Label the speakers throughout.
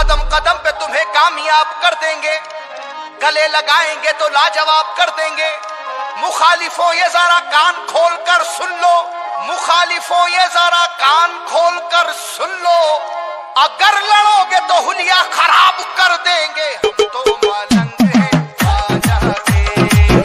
Speaker 1: कदम कदम पे तुम्हें कामयाब कर देंगे, गले लगाएंगे तो लाजवाब कर देंगे। मुखालिफों ये जरा कान खोल कर सुन लो, मुखालिफों ये जरा कान खोल कर सुन लो, अगर लड़ोगे तो हुलिया खराब कर देंगे। हम तो मलंग हैं आजा के,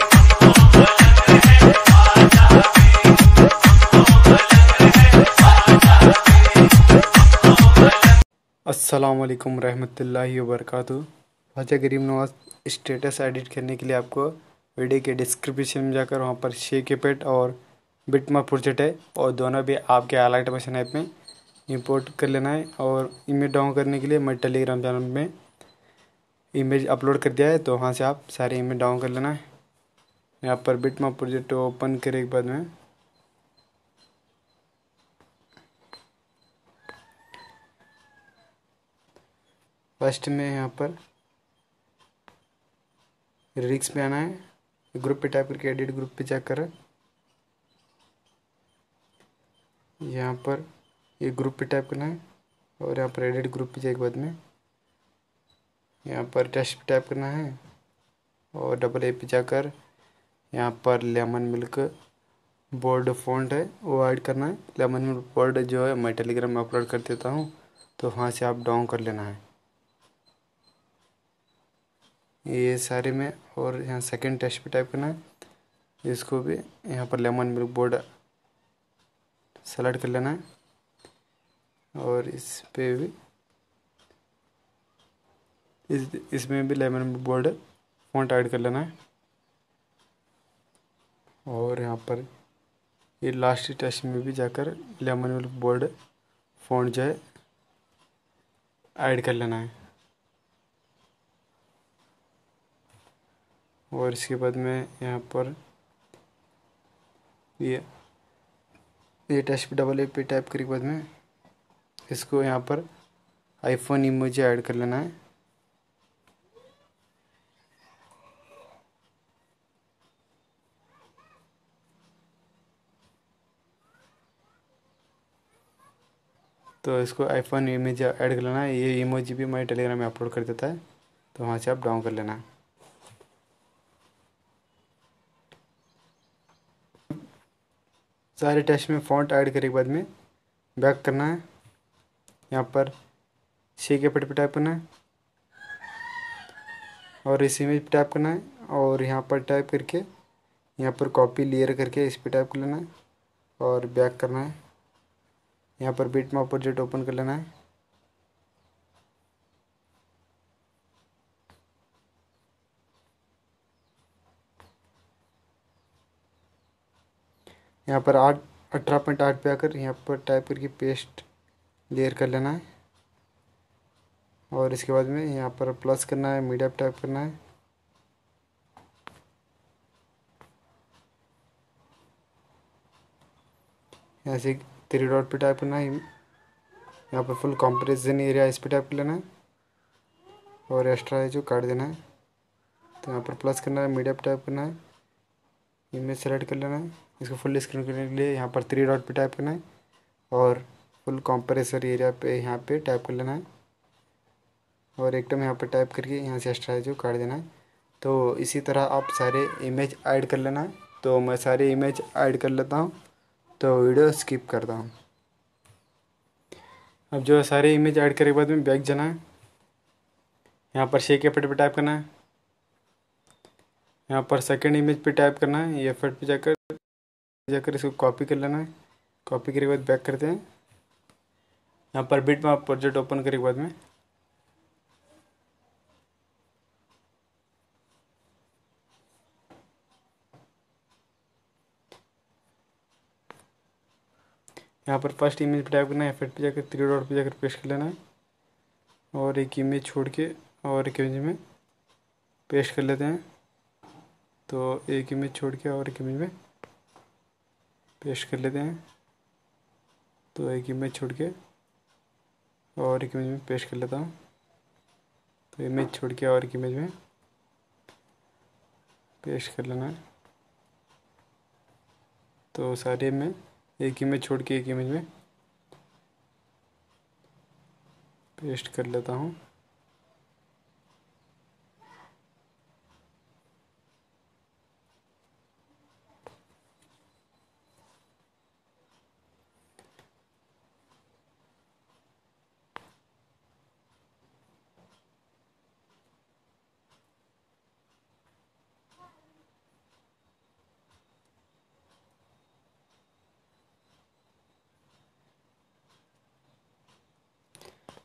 Speaker 2: अस्सलाम वालेकुम रहमतुल्लाहि व बरकातुहू। ख्वाजा गरीब नवाज स्टेटस एडिट करने के लिए आपको वीडियो के डिस्क्रिप्शन में जाकर वहाँ पर शेकेपेट और बिटमार्क प्रोजेक्ट है, और दोनों भी आपके हाईलाइट मशीन ऐप में इंपोर्ट कर लेना है। और इमेज डाउन करने के लिए मैं टेलीग्राम चैनल में इमेज अपलोड कर दिया है, तो वहाँ से आप सारे इमेज डाउन कर लेना है। यहाँ पर बिटमार्क प्रोजेक्ट ओपन करने के बाद में फर्स्ट में यहाँ पर रिक्स में आना है, ग्रुप पे टाइप करके एडिट ग्रुप पे चेक करें। यहाँ पर ये ग्रुप पे टाइप करना है और यहाँ पर एडिट ग्रुप पे चेक बाद में यहाँ पर टेस्ट पे टाइप करना है और डबल ए पे जाकर यहाँ पर लेमन मिल्क बोल्ड फॉन्ट है वो ऐड करना है। लेमन मिल्क बोल्ड जो है मैं टेलीग्राम में अपलोड कर देता हूँ, तो वहाँ से आप डाउन कर लेना है ये सारे में। और यहाँ सेकंड टेस्ट पे टाइप करना है, इसको भी यहाँ पर लेमन मिल्क बोर्ड सेलेक्ट कर लेना है और इस पे भी इसमें भी Lemon Milk bold font add कर लेना है। और यहाँ पर ये लास्ट टेस्ट में भी जाकर लेमन मिल्क बोर्ड फॉन्ट जो है ऐड कर लेना है। और इसके बाद में यहाँ पर ये टेस्ट पे डबल ए पे टाइप करने के बाद में इसको यहाँ पर आईफोन इमोजी ऐड कर लेना है। तो इसको आईफोन इमेज ऐड कर लेना है। ये इमोजी भी मैं टेलीग्राम में अपलोड कर देता है, तो वहाँ से आप डाउन कर लेना है। सारे टेस्ट में फ़ॉन्ट ऐड करने के बाद में बैक करना है। यहाँ पर शेकेपेट पे टाइप करना है और इस इमेज पे टाइप करना है और यहाँ पर टाइप करके यहाँ पर कॉपी लेयर करके इस पे टाइप कर लेना है और बैक करना है। यहाँ पर बिटमार्क प्रोजेक्ट ओपन कर लेना है। यहाँ पर 18.8 पे आकर यहाँ पर टाइप करके पेस्ट लेयर कर लेना है और इसके बाद में यहाँ पर प्लस करना है, मीडिया पे टाइप करना है। यहाँ से 3 डॉट पे टाइप करना है, यहाँ पर फुल कंप्रेशन एरिया इस पे टाइप कर लेना है और एक्स्ट्रा है जो काट देना है। तो यहाँ पर प्लस करना है, मीडिया पे टाइप करना है, इमेज सेलेक्ट कर लेना है। इसको फुल स्क्रीन करने के लिए यहाँ पर 3 डॉट पे टाइप करना है और फुल कंप्रेसर एरिया पे यहाँ पे टाइप कर लेना है और एकदम यहाँ पर टाइप करके यहाँ से एक्स्ट्रा है जो काट देना है। तो इसी तरह आप सारे इमेज ऐड कर लेना है। तो मैं सारे इमेज ऐड कर लेता हूँ, तो वीडियो स्किप करता हूँ। अब जो सारे इमेज ऐड करने के बाद में बैक जाना है। यहाँ पर शेकेपेट पे टाइप करना है, यहाँ पर सेकंड इमेज पे टाइप करना है, ये एफर्ट पे जाकर इसको कॉपी कर लेना है। कॉपी करने के बाद बैक करते हैं। यहाँ पर बिटमार्क प्रोजेक्ट ओपन करने के बाद में यहाँ पर फर्स्ट इमेज पे टाइप करना है, एफर्ट पे जाकर 3 डॉट पे जाकर पेस्ट कर लेना है और एक इमेज छोड़ के और एक इमेज में पेस्ट कर लेते हैं। तो एक इमेज छोड़ के और एक इमेज में पेस्ट कर लेते हैं। तो एक इमेज छोड़ के और एक इमेज में पेस्ट कर लेता हूँ। तो इमेज छोड़ के और एक इमेज में पेस्ट कर लेना है। तो सारे में एक इमेज छोड़ के एक इमेज में पेस्ट कर लेता हूँ।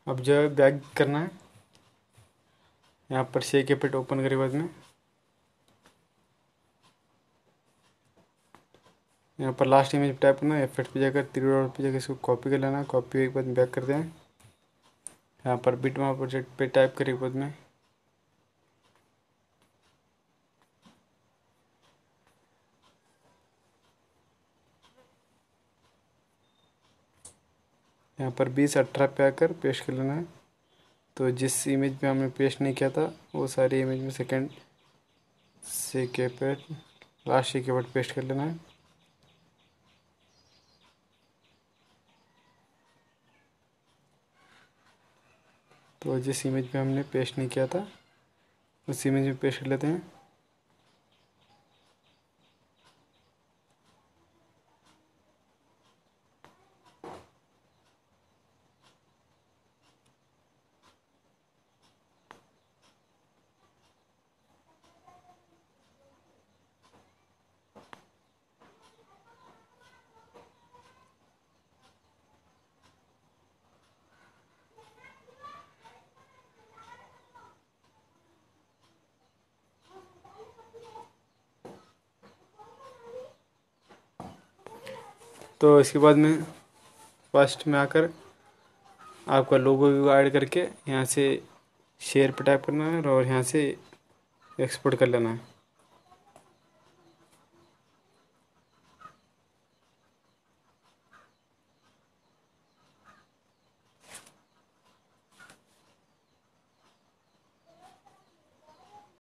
Speaker 2: अब जो है बैक करना है, यहाँ पर शेक इफेक्ट ओपन करे बाद में यहाँ पर लास्ट इमेज टाइप करना है, इफेक्ट पे जाकर 3 डॉट पे जाकर इसको कॉपी कर लेना है। कॉपी के बाद बैक करते हैं, यहाँ पर बिटमैप प्रोजेक्ट पे टाइप करे बाद में यहाँ पर 2018 पे आकर पेस्ट कर लेना है। तो जिस इमेज पे हमने पेस्ट नहीं किया था वो सारी इमेज में सेकंड से के पे लास्ट से के वर्ड पेस्ट कर लेना है। तो जिस इमेज पे हमने पेस्ट नहीं किया था उस इमेज में पेस्ट कर लेते हैं। तो इसके बाद में फर्स्ट में आकर आपका लोगो भी ऐड करके यहाँ से शेयर पे टाइप करना है और यहाँ से एक्सपोर्ट कर लेना है।